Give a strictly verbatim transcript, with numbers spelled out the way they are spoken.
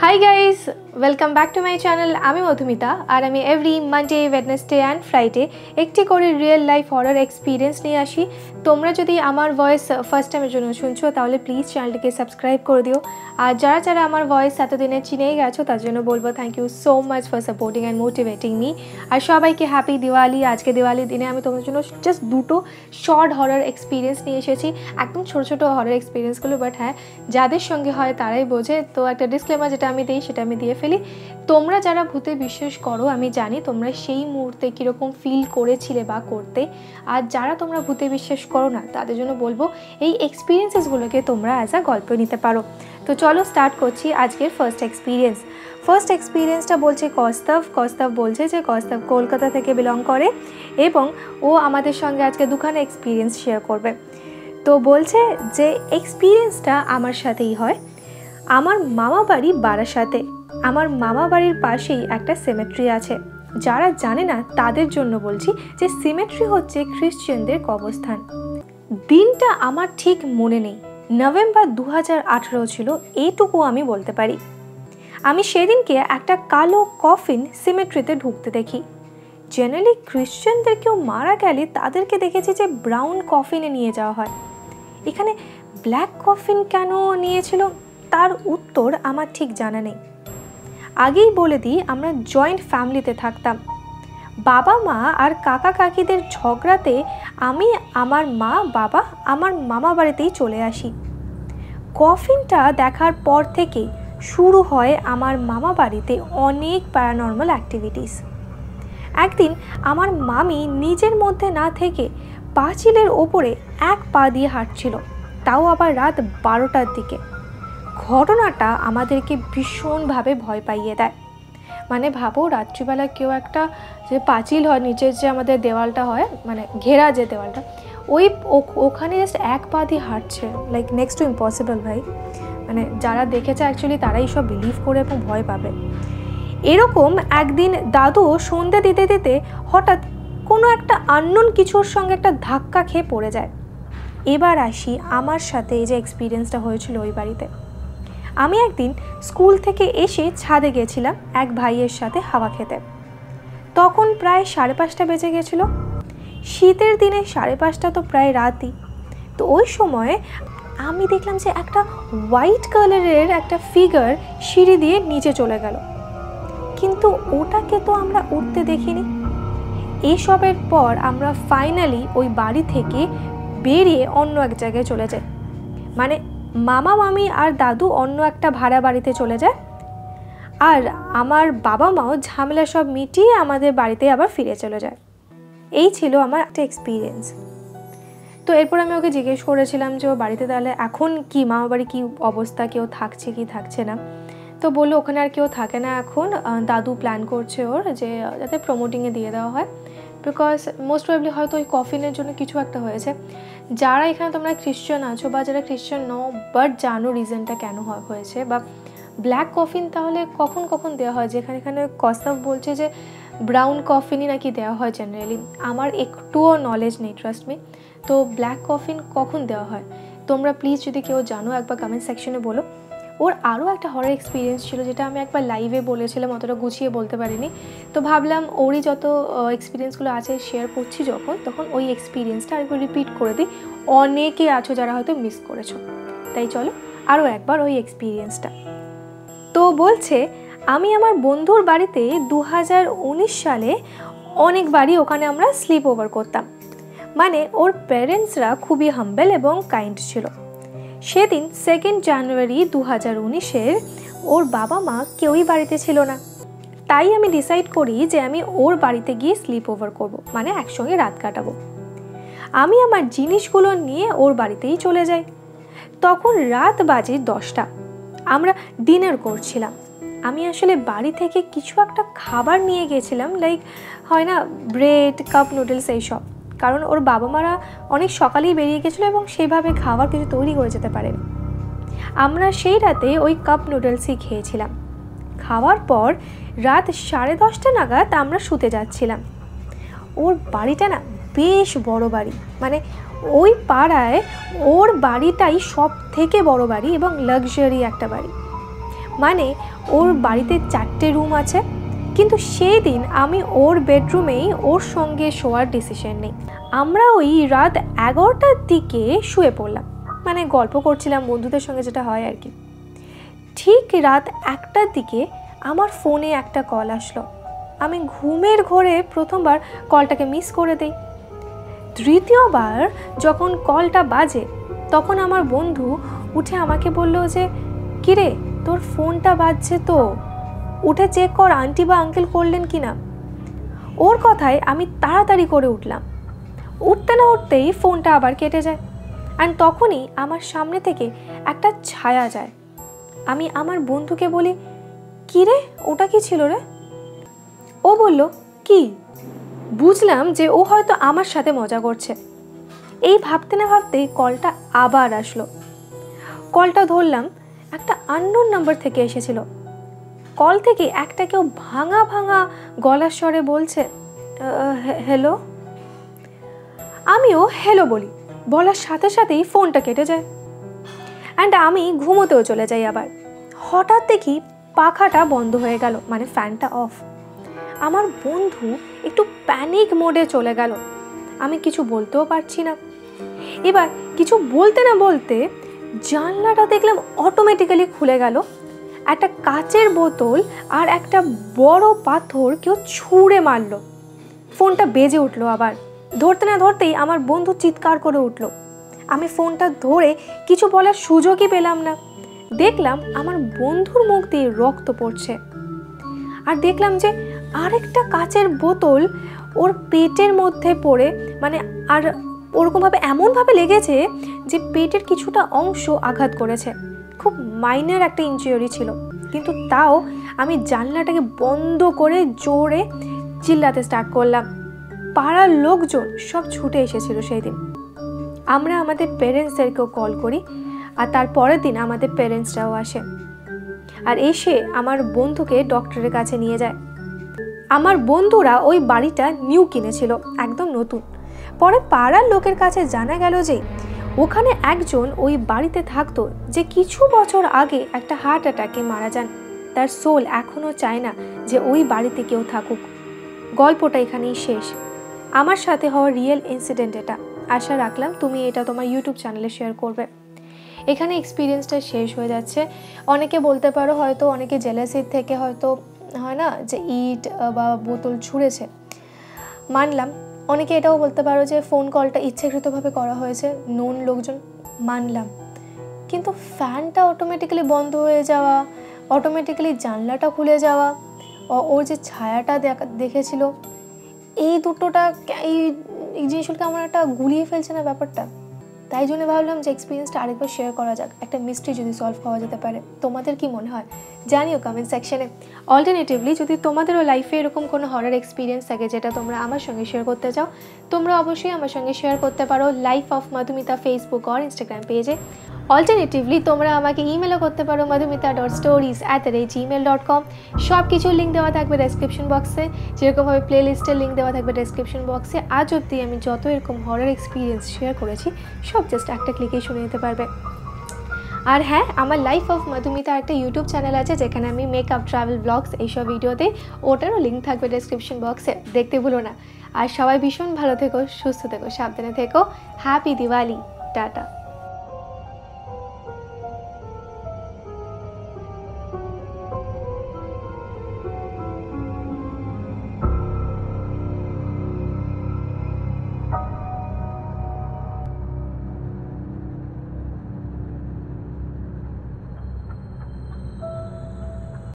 Hi guys, welcome back to my channel. আমি মধুমিতা আর আমি every Monday, Wednesday and Friday একটি করে রিয়েল লাইফ হরর এক্সপিরিয়েন্স নিয়ে আসি। তোমরা যদি আমার ভয়েস ফার্স্ট টাইমের জন্য শুনছো তাহলে প্লিজ চ্যানেলটিকে সাবস্ক্রাইব করে দিও। আর যারা যারা আমার ভয়েস এতদিনে চিনেই গেছো তার জন্য বলবো thank you so much for supporting and motivating me. আর সবাইকে হ্যাপি দিওয়ালি। আজকে দিওয়ালির দিনে আমি তোমাদের জন্য জাস্ট দুটো শর্ট হরর এক্সপিরিয়েন্স নিয়ে এসেছি, একদম ছোটো ছোটো হরর এক্সপিরিয়েন্সগুলো, বাট হ্যাঁ যাদের সঙ্গে হয় তারাই বোঝে। তো একটা ডিসক্লেমার যেটা আমি দিই সেটা আমি দিয়ে ফেলি। তোমরা যারা ভূতে বিশ্বাস করো আমি জানি তোমরা সেই মুহূর্তে কীরকম ফিল করেছিলে বা করতে, আর যারা তোমরা ভূতে বিশ্বাস করো না তাদের জন্য বলবো এই এক্সপিরিয়েন্সেসগুলোকে তোমরা অ্যাজ আ গল্প নিতে পারো। তো চলো স্টার্ট করছি আজকের ফার্স্ট এক্সপিরিয়েন্স। ফার্স্ট এক্সপিরিয়েন্সটা বলছে কস্তব। কস্তব বলছে যে কস্তব কলকাতা থেকে বিলং করে এবং ও আমাদের সঙ্গে আজকে দুখানা এক্সপিরিয়েন্স শেয়ার করবে। তো বলছে যে এক্সপিরিয়েন্সটা আমার সাথেই হয়। আমার মামা বাড়ি বারাসাতে। আমার মামা বাড়ির পাশেই একটা সিমেট্রি আছে। যারা জানে না তাদের জন্য বলছি যে সিমেট্রি হচ্ছে খ্রিশ্চানদের কবরস্থান। দিনটা আমার ঠিক মনে নেই, নভেম্বর দু হাজার আঠেরো ছিল, এইটুকু আমি বলতে পারি। আমি সেদিনকে একটা কালো কফিন সিমেট্রিতে ঢুকতে দেখি। জেনারেলি খ্রিশ্চানদের কেউ মারা গেলে তাদেরকে দেখেছি যে ব্রাউন কফিনে নিয়ে যাওয়া হয়, এখানে ব্ল্যাক কফিন কেন নিয়েছিল তার উত্তর আমার ঠিক জানা নেই। আগেই বলে দিই আমরা জয়েন্ট ফ্যামিলিতে থাকতাম। বাবা মা আর কাকা কাকিদের ঝগড়াতে আমি আমার মা বাবা আমার মামা বাড়িতেই চলে আসি। কফিনটা দেখার পর থেকে শুরু হয় আমার মামা বাড়িতে অনেক প্যারানর্মাল অ্যাক্টিভিটিস। একদিন আমার মামি নিজের মধ্যে না থেকে পাঁচিলের ওপরে এক পা দিয়ে হাঁটছিল, তাও আবার রাত বারোটার দিকে। ঘটনাটা আমাদেরকে ভীষণভাবে ভয় পাইয়ে দেয়। মানে ভাবো রাত্রিবেলা কেউ একটা যে পাঁচিল হয় নিচের যে আমাদের দেওয়ালটা হয়, মানে ঘেরা যে দেওয়ালটা, ওই ওখানে জাস্ট এক পা দিয়ে হাঁটছে, লাইক নেক্সট টু ইম্পসিবল ভাই। মানে যারা দেখেছে অ্যাকচুয়ালি তারাই সব বিলিভ করে এবং ভয় পাবে। এরকম একদিন দাদু সন্ধ্যে দিতে দিতে হঠাৎ কোনো একটা আননোন কিছুর সঙ্গে একটা ধাক্কা খেয়ে পড়ে যায়। এবার আসি আমার সাথে এই যে এক্সপিরিয়েন্সটা হয়েছিল ওই বাড়িতে। আমি একদিন স্কুল থেকে এসে ছাদে গেছিলাম এক ভাইয়ের সাথে হাওয়া খেতে। তখন প্রায় সাড়ে পাঁচটা বেজে গেছিল। শীতের দিনে সাড়ে পাঁচটা তো প্রায় রাতই। তো ওই সময় আমি দেখলাম যে একটা হোয়াইট কালারের একটা ফিগার সিঁড়ি দিয়ে নিচে চলে গেল, কিন্তু ওটাকে তো আমরা উঠতে দেখিনি। এসবের পর আমরা ফাইনালি ওই বাড়ি থেকে বেরিয়ে অন্য এক জায়গায় চলে যাই। মানে মামা মামি আর দাদু অন্য একটা ভাড়া বাড়িতে চলে যায়, আর আমার বাবা মাও ঝামেলা সব মিটিয়ে আমাদের বাড়িতে আবার ফিরে চলে যায়। এই ছিল আমার একটা এক্সপিরিয়েন্স। তো এরপর আমি ওকে জিজ্ঞেস করেছিলাম যে ও বাড়িতে তাহলে এখন কি, মামা বাড়ি কী অবস্থা, কেউ থাকছে কি থাকছে না। তো বললো ওখানে আর কেউ থাকে না এখন, দাদু প্ল্যান করছে ওর যে যাতে প্রমোটিংয়ে দিয়ে দেওয়া হয়, বিকজ মোস্ট প্রবলি হয়তো ওই কফিনের জন্য কিছু একটা হয়েছে। যারা এখানে তোমরা খ্রিশ্চান আছো বা যারা খ্রিশ্চান নও বাট জানো রিজনটা কেন হয়েছে, বা ব্ল্যাক কফিন তাহলে কখন কখন দেওয়া হয়, যেখানে এখানে কস্তব বলছে যে ব্রাউন কফিনই নাকি দেওয়া হয় জেনারেলি, আমার একটুও নলেজ নেই ট্রাস্ট মি। তো ব্ল্যাক কফিন কখন দেওয়া হয় তোমরা প্লিজ যদি কেউ জানো একবার কমেন্ট সেকশনে বলো। ওর আরও একটা হরর এক্সপিরিয়েন্স ছিল যেটা আমি একবার লাইভে বলেছিলাম, অতটা গুছিয়ে বলতে পারিনি। তো ভাবলাম ওরই যত এক্সপিরিয়েন্সগুলো আছে শেয়ার করছি যখন, তখন ওই এক্সপিরিয়েন্সটা আরেকবার রিপিট করে দিই। অনেকে আছো যারা হয়তো মিস করেছো, তাই চলো আরও একবার ওই এক্সপিরিয়েন্সটা। তো বলছে আমি আমার বন্ধুর বাড়িতে দু হাজার উনিশ সালে অনেকবারই ওখানে আমরা স্লিপ ওভার করতাম। মানে ওর প্যারেন্টসরা খুবই হাম্বেল এবং কাইন্ড ছিল। সেদিন সেকেন্ড জানুয়ারি দু হাজার উনিশের ওর বাবা মা কেউই বাড়িতে ছিল না। তাই আমি ডিসাইড করি যে আমি ওর বাড়িতে গিয়ে স্লিপ ওভার করবো, মানে একসঙ্গে রাত কাটাবো। আমি আমার জিনিসগুলো নিয়ে ওর বাড়িতেই চলে যাই। তখন রাত বাজে দশটা, আমরা ডিনার করছিলাম। আমি আসলে বাড়ি থেকে কিছু একটা খাবার নিয়ে গেছিলাম, লাইক হয় না ব্রেড, কাপ নুডলস এইসব, কারণ ওর বাবা মারা অনেক সকালেই বেরিয়ে গেছিলো এবং সেইভাবে খাবার কিছু তৈরি করে যেতে পারেনি। আমরা সেই রাতে ওই কাপ নুডলসই খেয়েছিলাম। খাওয়ার পর রাত সাড়ে দশটা নাগাদ আমরা শুতে যাচ্ছিলাম। ওর বাড়িটা না বেশ বড় বাড়ি, মানে ওই পাড়ায় ওর বাড়িটাই সব থেকে বড় বাড়ি এবং লাক্সারি একটা বাড়ি। মানে ওর বাড়িতে চারটে রুম আছে, কিন্তু সেই দিন আমি ওর বেডরুমেই ওর সঙ্গে শোয়ার ডিসিশন নেই। আমরা ওই রাত এগারোটার দিকে শুয়ে পড়লাম, মানে গল্প করছিলাম বন্ধুদের সঙ্গে, যেটা হয় আর কি। ঠিক রাত একটার দিকে আমার ফোনে একটা কল আসলো। আমি ঘুমের ঘোরে প্রথমবার কলটাকে মিস করে দিই। তৃতীয়বার যখন কলটা বাজে তখন আমার বন্ধু উঠে আমাকে বলল যে, কিরে তোর ফোনটা বাজছে তো, উঠে চেক কর আন্টি বা আঙ্কেল করলেন কি না। ওর কথায় আমি তাড়াতাড়ি করে উঠলাম। উঠতে না উঠতেই ফোনটা আবার কেটে যায়, অ্যান্ড তখনই আমার সামনে থেকে একটা ছায়া যায়। আমি আমার বন্ধুকে বলি, কি রে ওটা কি ছিল রে? ও বলল, কি? বুঝলাম যে ও হয়তো আমার সাথে মজা করছে। এই ভাবতে না ভাবতেই কলটা আবার আসলো। কলটা ধরলাম, একটা আননোন নাম্বার থেকে এসেছিল। কল থেকে একটা কেউ ভাঙা ভাঙা গলার স্বরে বলছে, হ্যালো। আমিও হ্যালো বলি, বলার সাথে সাথেই ফোনটা কেটে যায়, অ্যান্ড আমি ঘুমোতেও চলে যাই। আবার হঠাৎ দেখি পাখাটা বন্ধ হয়ে গেল, মানে ফ্যানটা অফ। আমার বন্ধু একটু প্যানিক মোডে চলে গেল। আমি কিছু বলতেও পারছি না। এবার কিছু বলতে না বলতে জানলাটা দেখলাম অটোমেটিক্যালি খুলে গেল। একটা কাচের বোতল আর একটা বড় পাথর কেউ ছুঁড়ে মারল। ফোনটা বেজে উঠলো। আবার ধরতে না ধরতেই আমার বন্ধু চিৎকার করে উঠল। আমি ফোনটা ধরে কিছু বলার সুযোগই পেলাম না। দেখলাম আমার বন্ধুর মুখ দিয়ে রক্ত পড়ছে, আর দেখলাম যে আরেকটা কাচের বোতল ওর পেটের মধ্যে পড়ে, মানে আর ওরকমভাবে এমনভাবে লেগেছে যে পেটের কিছুটা অংশ আঘাত করেছে। খুব মাইনর একটা ইনজুরি ছিল, কিন্তু তাও আমি জানলাটাকে বন্ধ করে জোরে চিল্লাতে স্টার্ট করলাম। পাড়ার লোকজন সব ছুটে এসেছিল সেই দিন। আমরা আমাদের পেরেন্টসদেরকেও কল করি, আর তার পরের দিন আমাদের পেরেন্টসরাও আসে, আর এসে আমার বন্ধুকে ডক্টরের কাছে নিয়ে যায়। আমার বন্ধুরা ওই বাড়িটা নিউ কিনেছিল, একদম নতুন। পরে পাড়ার লোকের কাছে জানা গেল যে ওখানে একজন ওই বাড়িতে থাকতো, যে কিছু বছর আগে একটা হার্ট অ্যাটাকে মারা যান। তার সোল এখনও চায় না যে ওই বাড়িতে কেউ থাকুক। গল্পটা এখানেই শেষ। আমার সাথে হওয়া রিয়েল ইনসিডেন্ট এটা। আশা রাখলাম তুমি এটা তোমার ইউটিউব চ্যানেলে শেয়ার করবে। এখানে এক্সপিরিয়েন্সটা শেষ হয়ে যাচ্ছে। অনেকে বলতে পারো হয়তো, অনেকে জেলাসির থেকে হয়তো হয় না যে ইট বা বোতল ছুঁড়েছে, মানলাম। অনেকে এটাও বলতে পারো যে ফোন কলটা ইচ্ছাকৃতভাবে করা হয়েছে, নোন লোকজন, মানলাম। কিন্তু ফ্যানটা অটোমেটিক্যালি বন্ধ হয়ে যাওয়া, অটোমেটিক্যালি জানলাটা খুলে যাওয়া, ওর যে ছায়াটা দেখেছিল, এই দুটোটা এই এই জিনিসগুলোকে আমার একটা গুলিয়ে ফেলছে না ব্যাপারটা। তাই জন্য ভাবলাম যে এক্সপিরিয়েন্সটা আরেকবার শেয়ার করা যাক, একটা মিস্ট্রি যদি সলভ হওয়া যেতে পারে। তোমাদের কি মনে হয় জানিও কমেন্ট সেকশনে। অল্টারনেটিভলি যদি তোমাদেরও লাইফে এরকম কোনো হরার এক্সপিরিয়েন্স থাকে যেটা তোমরা আমার সঙ্গে শেয়ার করতে চাও, তোমরা অবশ্যই আমার সঙ্গে শেয়ার করতে পারো লাইফ অফ মধুমিতা ফেসবুক আর ইনস্টাগ্রাম পেজে। অল্টারনেটিভলি তোমরা আমাকে ইমেলও করতে পারো Madhumita dot stories at the rate Gmail dot com. সব কিছুর লিঙ্ক দেওয়া থাকবে ডেসক্রিপশন বক্সে, যেরকমভাবে প্লে লিস্টের লিঙ্ক দেওয়া থাকবে ডেসক্রিপশন বক্সে। আজ অবধি আমি যত এরকম হরার এক্সপিরিয়েন্স শেয়ার করেছি সব জাস্ট একটা ক্লিকেই শুনে নিতে পারবে। আর হ্যাঁ, আমার লাইফ অফ মধুমিতা একটা ইউটিউব চ্যানেল আছে, যেখানে আমি মেকআপ, ট্রাভেল, ব্লগস এইসব ভিডিওতে, ওটারও লিঙ্ক থাকবে ডেসক্রিপশন বক্সে, দেখতে ভুলো না। আর সবাই ভীষণ ভালো থেকো, সুস্থ থেকো, সাবধানে থেকো। Happy Diwali, tata.